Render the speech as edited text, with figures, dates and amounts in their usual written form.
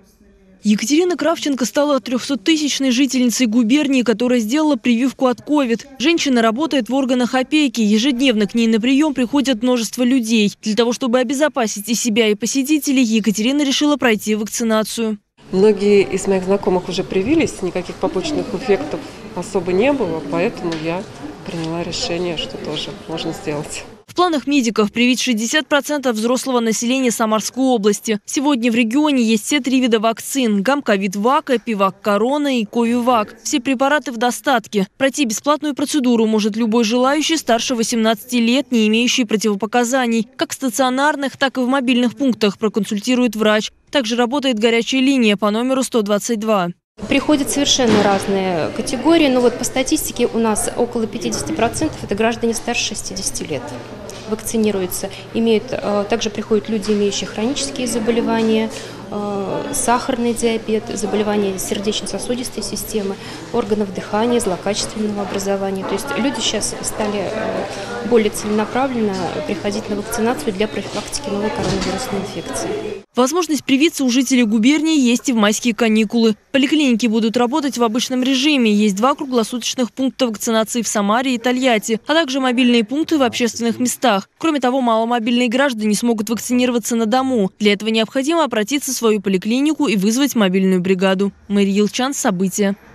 Екатерина Кравченко стала 300-тысячной жительницей губернии, которая сделала прививку от ковид. Женщина работает в органах опеки. Ежедневно к ней на прием приходят множество людей. Для того, чтобы обезопасить и себя, и посетителей, Екатерина решила пройти вакцинацию. Многие из моих знакомых уже привились, никаких побочных эффектов особо не было, поэтому я приняла решение, что тоже можно сделать. В планах медиков привить 60% взрослого населения Самарской области. Сегодня в регионе есть все 3 вида вакцин – Гамковид-Вак, Эпивак-Корона и Ковивак. Все препараты в достатке. Пройти бесплатную процедуру может любой желающий старше 18 лет, не имеющий противопоказаний. Как в стационарных, так и в мобильных пунктах проконсультирует врач. Также работает горячая линия по номеру 122. Приходят совершенно разные категории, но вот по статистике у нас около 50% это граждане старше 60 лет вакцинируются. Также приходят люди, имеющие хронические заболевания, сахарный диабет, заболевания сердечно-сосудистой системы, органов дыхания, злокачественного образования. То есть люди сейчас стали более целенаправленно приходить на вакцинацию для профилактики новой коронавирусной инфекции. Возможность привиться у жителей губернии есть и в майские каникулы. Поликлиники будут работать в обычном режиме. Есть 2 круглосуточных пункта вакцинации в Самаре и Тольятти, а также мобильные пункты в общественных местах. Кроме того, маломобильные граждане смогут вакцинироваться на дому. Для этого необходимо обратиться в свою поликлинику и вызвать мобильную бригаду. Мария Елчан, события.